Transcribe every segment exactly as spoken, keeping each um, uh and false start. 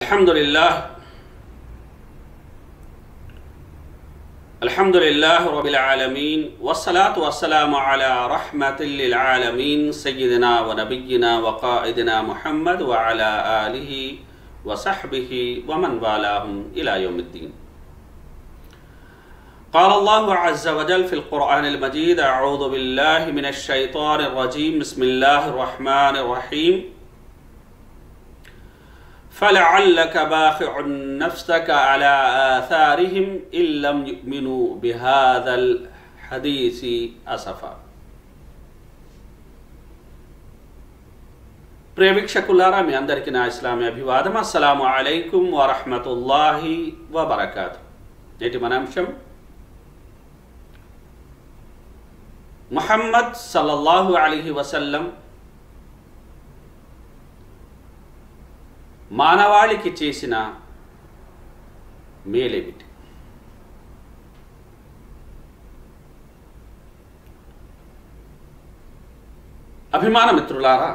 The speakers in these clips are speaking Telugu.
Alhamdulillah, Alhamdulillah Rabbil Alameen, wassalatu wassalamu ala rahmatil lil alameen, Sayyidina wa Nabiyyina wa Qa'idina Muhammad wa ala alihi wa sahbihi wa man walahum ila yawmiddin. قال الله عز وجل في القرآن المجيد: أعوذ بالله من الشيطان الرجيم، بسم الله الرحمن الرحيم. فلعلك باخع نفسك على آثارهم إن لم يؤمنوا بهذا الحديث أسفا. ప్రియ వీక్షకులారా, మీ అందరికీ నా ఇస్లామీ అభివాదం. అస్సలాము అలైకుం వరహ్మతుల్లాహి వబరకాతు. నేటి మన అంశం ముహమ్మద్ సల్లల్లాహు అలైహి వసల్లం మానవాళికి చేసిన మేలేమిటి? అభిమాన మిత్రులారా,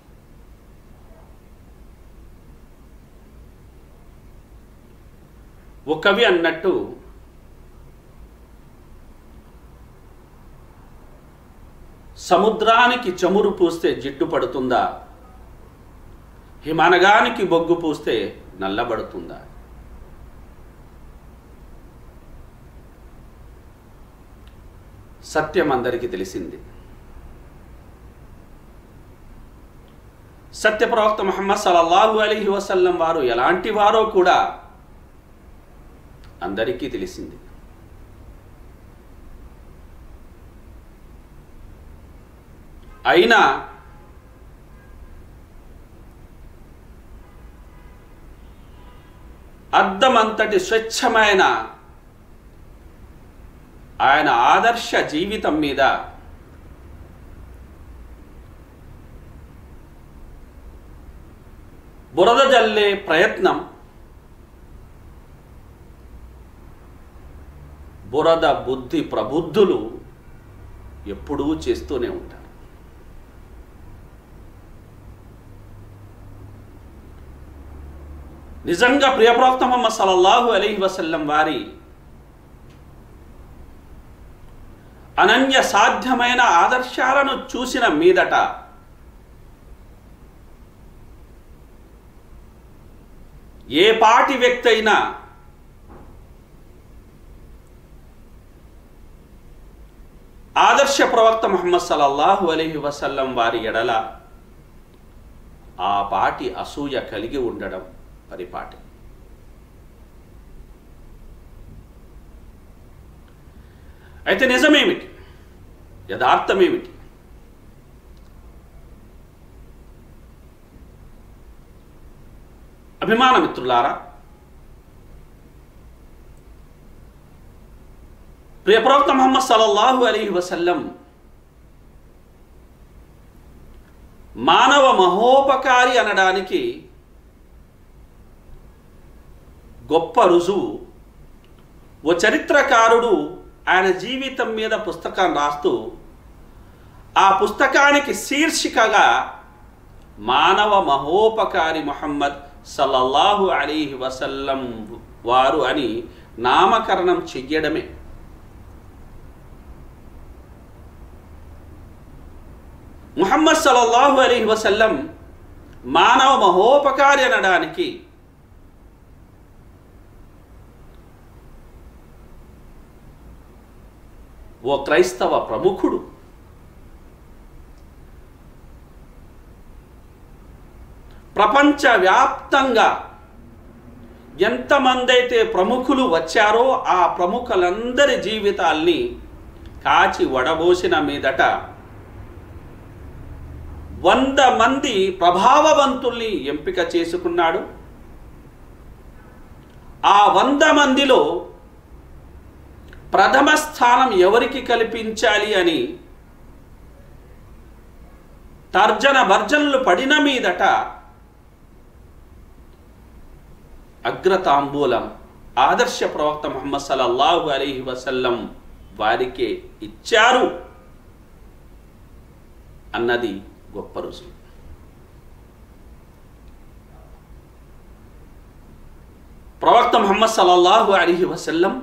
ఒక కవి అన్నట్టు సముద్రానికి చమురు పూస్తే జిడ్డు పడుతుందా, హిమనగానికి బొగ్గు పూస్తే నల్లబడుతుందా? సత్యం అందరికీ తెలిసింది. సత్య ప్రవక్త ముహమ్మద్ సల్లల్లాహు అలైహి వసల్లం వారు ఎలాంటి వారో కూడా అందరికీ తెలిసింది. అయినా అద్దమంతటి స్వచ్ఛమైన ఆయన ఆదర్శ జీవితం మీద బురద జల్లే ప్రయత్నం, బురద బుద్ధి ప్రబుద్ధులు ఎప్పుడూ చేస్తూనే ఉంటారు. నిజంగా ప్రియప్రవక్త ముహమ్మద్ సల్లల్లాహు అలైహి వసల్లం వారి అనన్య సాధ్యమైన ఆదర్శాలను చూసిన మీదట ఏ పాటి వ్యక్తి అయినా ఆదర్శ ప్రవక్త ముహమ్మద్ సల్లల్లాహు అలైహి వసల్లం వారి ఎడల ఆ పాటి అసూయ కలిగి ఉండడం పరిపాటి. అయితే నిజమేమిటి? యథార్థమేమిటి? అభిమాన మిత్రులారా, ప్రియ ప్రవక్త ముహమ్మద్ సల్లల్లాహు అలైహి వసల్లం మానవ మహోపకారి అనడానికి గొప్ప రుజువు ఓ చరిత్రకారుడు ఆయన జీవితం మీద పుస్తకం రాస్తూ ఆ పుస్తకానికి శీర్షికగా మానవ మహోపకారి ముహమ్మద్ సల్లల్లాహు అలైహి వసల్లం వారు అని నామకరణం చెయ్యడమే. ముహమ్మద్ సల్లల్లాహు అలైహి వసల్లం మానవ మహోపకారి అనడానికి ఓ క్రైస్తవ ప్రముఖుడు ప్రపంచవ్యాప్తంగా ఎంతమంది అయితే ప్రముఖులు వచ్చారో ఆ ప్రముఖులందరి జీవితాల్ని కాచి వడబోసిన మీదట వంద మంది ప్రభావవంతుల్ని ఎంపిక చేసుకున్నాడు. ఆ వంద మందిలో ప్రథమ స్థానం ఎవరికి కల్పించాలి అని తర్జన భర్జనలు పడిన మీదట అగ్రతాంబూలం ఆదర్శ ప్రవక్త ముహమ్మద్ సల్లల్లాహు అలైహి వసల్లం వారికే ఇచ్చారు అన్నది గొప్ప రుజువు. ప్రవక్త ముహమ్మద్ సల్లల్లాహు అలైహి వసల్లం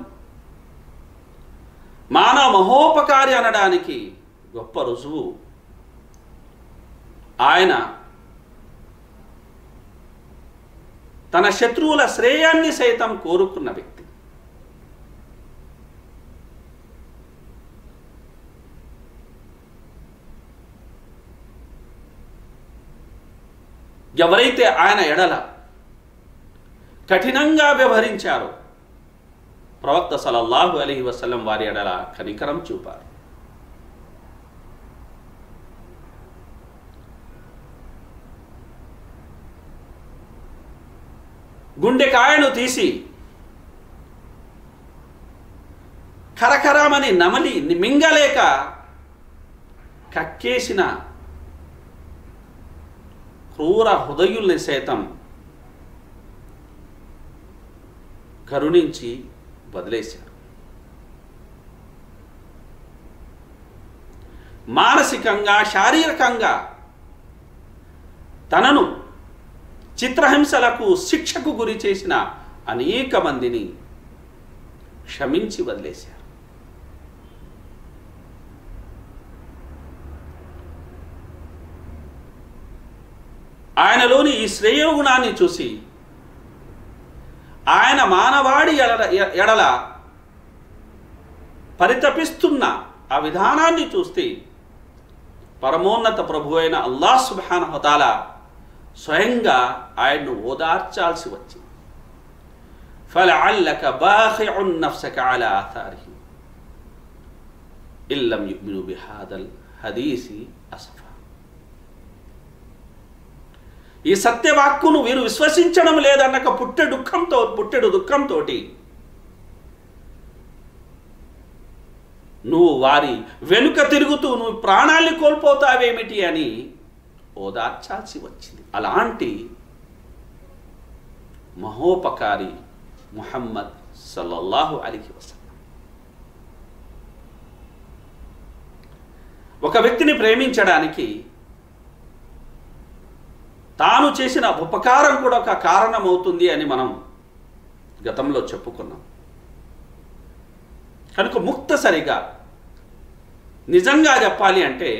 మానవ మహోపకారి అనడానికి గొప్ప రుజువు ఆయన తన శత్రువుల శ్రేయాన్ని సైతం కోరుకున్న వ్యక్తి. ఎవరైతే ఆయన ఎడల కఠినంగా వ్యవహరించారో ప్రవక్త సల్లల్లాహు అలైహి వసల్లం వారి ఎడల కనికరం చూపారు. గుండెకాయను తీసి కరకరమని నమలి మింగలేక కక్కేసిన క్రూర హృదయుల్ని సైతం కరుణించి వదిలేశారు. మానసికంగా శారీరకంగా తనను చిత్రహింసలకు శిక్షకు గురి చేసిన అనేక మందిని క్షమించి వదిలేశారు. ఆయనలోని ఈ శ్రేయోగుణాన్ని చూసి ఆయన మానవాడి ఎడల ఎడల పరితపిస్తున్న ఆ విధానాన్ని చూస్తే పరమోన్నత ప్రభు అయిన అల్లాహ్ సుబ్హానహు వ తఆలా స్వయంగా ఆయన్ను ఓదార్చాల్సి వచ్చింది. ఫలఅల్లక బాఖిఉన్ నఫ్సక అలా ఆథారిహిం ఇల్లం యుమిను బిహాదల్ హదీసి అసఫా. ఈ సత్యవాక్కును వీరు విశ్వసించడం లేదన్నక పుట్టె దుఃఖంతో పుట్టెడు దుఃఖంతో నువ్వు వారి వెనుక తిరుగుతూ నువ్వు ప్రాణాన్ని కోల్పోతావేమిటి అని ఓదార్చాల్సి వచ్చింది. అలాంటి మహోపకారి ముహమ్మద్ సల్లల్లాహు అలైహి వసల్లం. ఒక వ్యక్తిని ప్రేమించడానికి తాను చేసిన ఉపకారం కూడా ఒక కారణం అవుతుంది అని మనం గతంలో చెప్పుకున్నాం. కనుక ముక్తసరిగా నిజంగా చెప్పాలి అంటే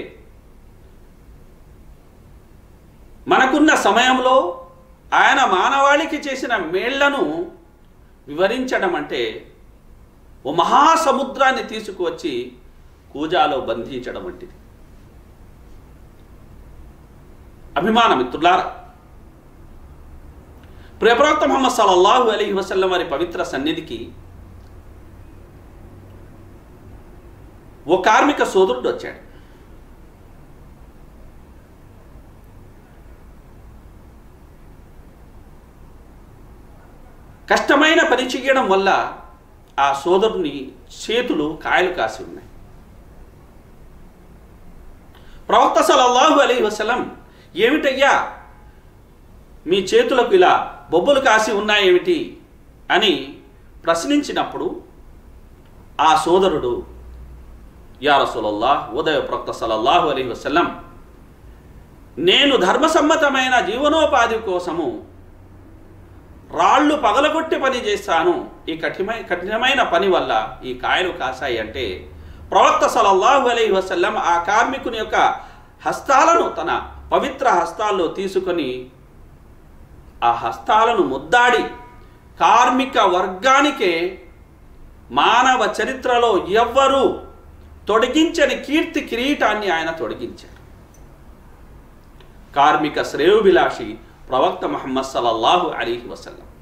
మనకున్న సమయంలో ఆయన మానవాళికి చేసిన మేళ్లను వివరించడం అంటే ఓ మహాసముద్రాన్ని తీసుకువచ్చి కూజాలో బంధించడం వంటిది. అభిమాన మిత్రులారా, ప్రియప్రవక్త ముహమ్మద్ సల్లల్లాహు అలైహి వసల్లం వారి పవిత్ర సన్నిధికి ఓ కార్మిక సోదరుడు వచ్చాడు. కష్టమైన పని చేయడం వల్ల ఆ సోదరుని చేతులు కాయలు కాసి ఉన్నాయి. ప్రవక్త సల్లల్లాహు అలైహి వసల్లం, ఏమిటయ్యా మీ చేతులకు ఇలా బొబ్బలు కాసి ఉన్నాయేమిటి అని ప్రశ్నించినప్పుడు ఆ సోదరుడు, యా రసూలల్లాహ్, ఉదయ ప్రవక్త సల్లల్లాహు అలైహి వసల్లం, నేను ధర్మసమ్మతమైన జీవనోపాధి కోసము రాళ్ళు పగలగొట్టి పని చేస్తాను, ఈ కఠినమైన కఠినమైన పని వల్ల ఈ కాయలు కాసాయి అంటే ప్రవక్త సల్లల్లాహు అలైహి వసల్లం ఆ కార్మికుని యొక్క హస్తాలను తన పవిత్ర హస్తాల్లో తీసుకొని ఆ హస్తాలను ముద్దాడి కార్మిక వర్గానికే మానవ చరిత్రలో ఎవ్వరూ తొడిగించని కీర్తి కిరీటాన్ని ఆయన తొడిగించారు. కార్మిక శ్రేయోభిలాషి ప్రవక్త ముహమ్మద్ సల్లల్లాహు అలైహి వసల్లం.